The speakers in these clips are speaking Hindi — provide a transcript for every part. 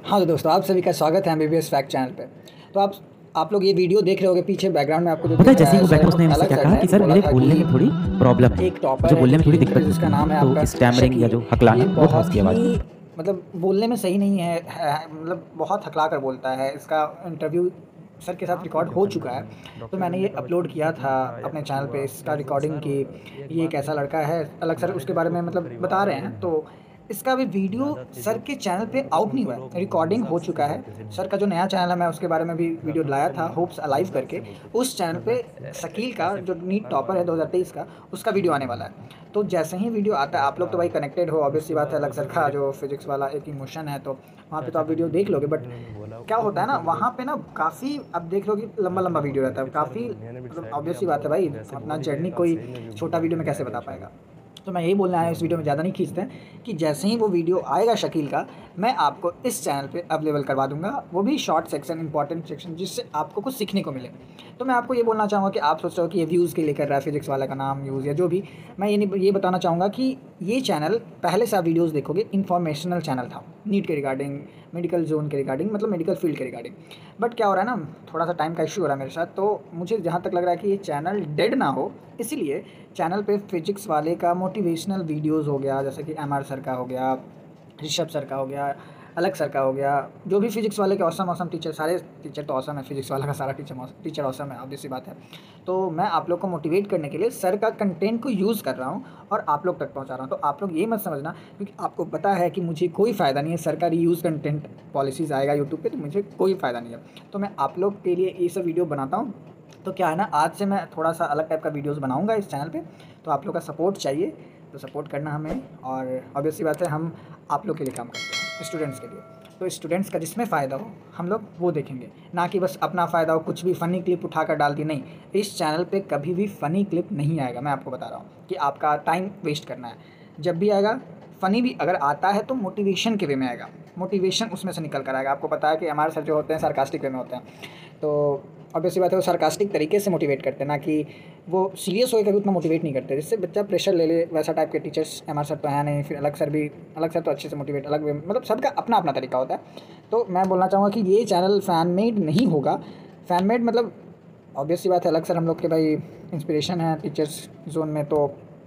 हाँ तो दोस्तों, आप सभी का स्वागत है एमबीबीएस फैक्ट चैनल पे। तो आप लोग ये वीडियो देख रहे होगे, पीछे बैकग्राउंड में आपको जो पता है दिख रहा जैसे ही है वो बैठा सर उसने मुझसे अलग क्या सर कहा ने कि सर बोला मेरे था बोलने कि में थोड़ी प्रॉब्लम है। एक टॉपर मुझे है बोलने में थोड़ी हिंदी में दिक्कत जिसका होती है, नाम है तो आपका स्टैमरिंग या शकील। जो हकलाना ये वो था बहुत उसकी आवाज़ में। ही मतलब बोलने में सही नहीं मतलब बहुत हकला कर बोलता है। इसका इंटरव्यू सर के साथ रिकॉर्ड हो चुका है, तो मैंने ये अपलोड किया था अपने चैनल पे इसका रिकॉर्डिंग की। ये एक ऐसा लड़का है, अलग सर उसके बारे में मतलब बता रहे हैं। तो इसका भी वीडियो सर के चैनल पे आउट नहीं हुआ है, रिकॉर्डिंग हो चुका है। सर का जो नया चैनल है, मैं उसके बारे में भी वीडियो लाया था, होप्स अलाइव करके। उस चैनल पे शकील का जो नीट टॉपर है 2023 का, उसका वीडियो आने वाला है। तो जैसे ही वीडियो आता है, आप लोग तो भाई कनेक्टेड हो, ऑब्वियस सी बात है। अलग सर का जो फिजिक्स वाला एक इमोशन है, तो वहाँ पे तो आप वीडियो देख लोगे। बट क्या होता है ना, वहाँ पे ना काफ़ी अब देख लो कि लंबा लंबा वीडियो रहता है काफ़ी। मतलब ऑब्वियस सी बात है भाई, अपना जर्नी कोई छोटा वीडियो में कैसे बता पाएगा। तो मैं यही बोलना आया, इस वीडियो में ज़्यादा नहीं खींचते हैं, कि जैसे ही वो वीडियो आएगा शकील का, मैं आपको इस चैनल पे अवेलेबल करवा दूंगा, वो भी शॉर्ट सेक्शन, इंपॉर्टेंट सेक्शन, जिससे आपको कुछ सीखने को मिले। तो मैं आपको ये बोलना चाहूँगा कि आप सोच रहे हो कि ये व्यूज़ के लिए कर रहा है, फिजिक्स वाला का नाम यूज़ या जो भी। मैं ये बताना चाहूँगा कि ये चैनल पहले से आप वीडियोज़ देखोगे, इन्फॉर्मेशनल चैनल था, नीट के रिगार्डिंग, मेडिकल जोन के रिगार्डिंग, मतलब मेडिकल फील्ड के रिगार्डिंग। बट क्या हो रहा है ना, थोड़ा सा टाइम का इशू हो रहा है मेरे साथ, तो मुझे जहाँ तक लग रहा है कि ये चैनल डेड ना हो, इसीलिए चैनल पे फिजिक्स वाले का मोटिवेशनल वीडियोस हो गया, जैसे कि एमआर सर का हो गया, ऋषभ सर का हो गया, अलग सर का हो गया, जो भी फिजिक्स वाले के औसम टीचर, सारे टीचर तो औसम है, फिजिक्स वाला का सारा टीचर औसम है, ऑब्वियस सी बात है। तो मैं आप लोग को मोटिवेट करने के लिए सर का कंटेंट को यूज़ कर रहा हूँ और आप लोग तक पहुँचा रहा हूँ। तो आप लोग ये मत समझना, क्योंकि आपको पता है कि मुझे कोई फ़ायदा नहीं है, सर का रीयूज़ कंटेंट पॉलिसीज़ आएगा यूट्यूब पे, तो मुझे कोई फ़ायदा नहीं है। तो मैं आप लोग के लिए ये सब वीडियो बनाता हूँ। तो क्या है ना, आज से मैं थोड़ा सा अलग टाइप का वीडियोस बनाऊंगा इस चैनल पे। तो आप लोग का सपोर्ट चाहिए, तो सपोर्ट करना हमें। और ऑब्वियस सी बात है, हम आप लोग के लिए काम करते हैं, स्टूडेंट्स के लिए। तो स्टूडेंट्स का जिसमें फ़ायदा हो हम लोग वो देखेंगे, ना कि बस अपना फ़ायदा हो, कुछ भी फ़नी क्लिप उठा कर डाल दी। नहीं, इस चैनल पे कभी भी फ़नी क्लिप नहीं आएगा। मैं आपको बता रहा हूँ कि आपका टाइम वेस्ट करना है। जब भी आएगा फ़नी भी अगर आता है तो मोटिवेशन के वे में आएगा, मोटिवेशन उसमें से निकल कर आएगा। आपको पता है कि हमारे सर जो होते हैं सार्कास्टिक वे में होते हैं, तो ऑब्वियस सी बात है वो सार्कास्टिक तरीके से मोटिवेट करते हैं, ना कि वो सीरियस होकर कभी उतना मोटिवेट नहीं करते जिससे बच्चा प्रेशर ले ले। वैसा टाइप के टीचर्स हमारे सर तो है नहीं। फिर अलग सर भी, अलग सर तो अच्छे से मोटिवेट, अलग वे, मतलब सबका अपना अपना तरीका होता है। तो मैं बोलना चाहूँगा कि ये चैनल फ़ैन मेड नहीं होगा। फ़ैन मेड मतलब ऑब्वियस सी बात है, अलग सर हम लोग के भाई इंस्पिरेशन है टीचर्स जोन में, तो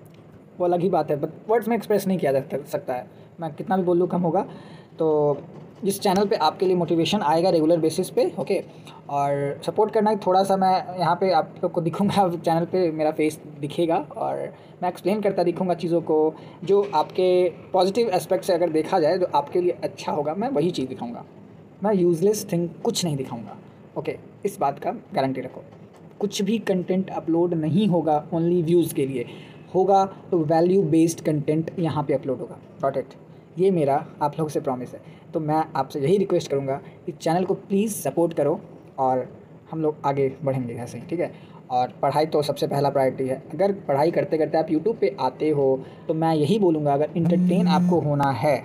वो अलग ही बात है। बट वर्ड्स में एक्सप्रेस नहीं किया जा सकता है, मैं कितना भी बोल लूँ कम होगा। तो जिस चैनल पे आपके लिए मोटिवेशन आएगा रेगुलर बेसिस पे, ओके। और सपोर्ट करना है थोड़ा सा, मैं यहाँ पे आप लोग को दिखूंगा, चैनल पे मेरा फेस दिखेगा और मैं एक्सप्लेन करता दिखूंगा चीज़ों को, जो आपके पॉजिटिव एस्पेक्ट से अगर देखा जाए जो आपके लिए अच्छा होगा, मैं वही चीज़ दिखाऊंगा। मैं यूज़लेस थिंग कुछ नहीं दिखाऊंगा, ओके। इस बात का गारंटी रखो। कुछ भी कंटेंट अपलोड नहीं होगा ओनली व्यूज़ के लिए, होगा तो वैल्यू बेस्ड कंटेंट यहाँ पे अपलोड होगा, डॉट इट। ये मेरा आप लोग से प्रॉमिस है। तो मैं आपसे यही रिक्वेस्ट करूँगा कि चैनल को प्लीज़ सपोर्ट करो और हम लोग आगे बढ़ेंगे ऐसे ही, ठीक है। और पढ़ाई तो सबसे पहला प्रायोरिटी है। अगर पढ़ाई करते करते आप यूट्यूब पे आते हो, तो मैं यही बोलूँगा, अगर इंटरटेन आपको होना है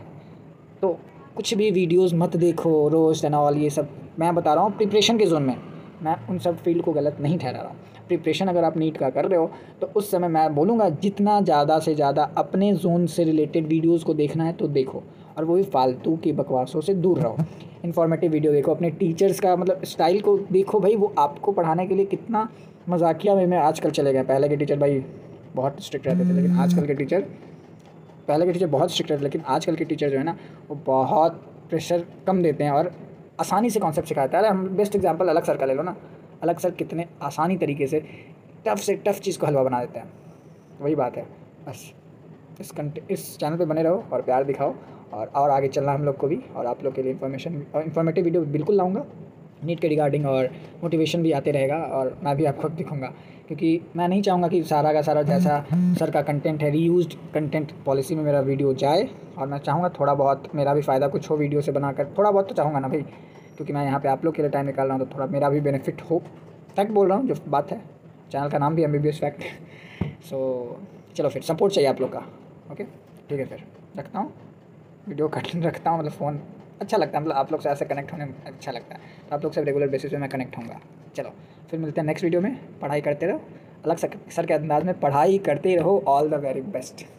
तो कुछ भी वीडियोस मत देखो, रोस्ट एंड ऑल ये सब। मैं बता रहा हूँ प्रिपरेशन के जोन में, मैं उन सब फील्ड को गलत नहीं ठहरा रहा हूँ। प्रिपरेशन अगर आप नीट का कर रहे हो, तो उस समय मैं बोलूँगा जितना ज़्यादा से ज़्यादा अपने जोन से रिलेटेड वीडियोज़ को देखना है तो देखो, और वो भी फालतू की बकवासों से दूर रहो। इन्फॉर्मेटिव वीडियो देखो, अपने टीचर्स का मतलब स्टाइल को देखो भाई, वो आपको पढ़ाने के लिए कितना मजाकिया वे में आजकल चले गए। पहले के टीचर भाई बहुत स्ट्रिक्ट रहते थे, लेकिन आजकल के टीचर, पहले के टीचर बहुत स्ट्रिक्ट रहते, लेकिन आजकल के टीचर जो है ना, वो बहुत प्रेशर कम देते हैं और आसानी से कॉन्सेप्ट सिखाते हैं। अरे हम बेस्ट एग्जांपल अलग सर का ले लो ना, अलग सर कितने आसानी तरीके से टफ़ से टफ़ चीज़ को हलवा बना देते हैं। वही बात है, बस इस चैनल पे बने रहो और प्यार दिखाओ, और आगे चलना हम लोग को भी। और आप लोग के लिए इन्फॉर्मेशन और इन्फॉर्मेटिव वीडियो बिल्कुल लाऊंगा नीट के रिगार्डिंग, और मोटिवेशन भी आते रहेगा, और मैं भी आपको दिखूंगा, क्योंकि मैं नहीं चाहूँगा कि सारा का सारा जैसा सर का कंटेंट है रीयूज्ड कंटेंट पॉलिसी में मेरा वीडियो जाए। और मैं चाहूँगा थोड़ा बहुत मेरा भी फ़ायदा कुछ हो वीडियो से बनाकर, थोड़ा बहुत तो चाहूँगा ना भाई, क्योंकि मैं यहाँ पे आप लोग के लिए टाइम निकाल रहा हूँ, तो थोड़ा मेरा भी बेनिफिट हो। फैक्ट बोल रहा हूँ जो बात है, चैनल का नाम भी एमबीबीएस फैक्ट। सो चलो फिर सपोर्ट चाहिए आप लोग का, ओके ठीक है। फिर रखता हूँ, वीडियो कट रखता हूँ, मतलब फ़ोन अच्छा लगता है, मतलब आप लोग से ऐसे कनेक्ट होने में अच्छा लगता है। तो आप लोग से रेगुलर बेसिस पे मैं कनेक्ट होऊंगा। चलो फिर मिलते हैं नेक्स्ट वीडियो में। पढ़ाई करते रहो, अलग सर के अंदाज में पढ़ाई करते रहो। All the very best.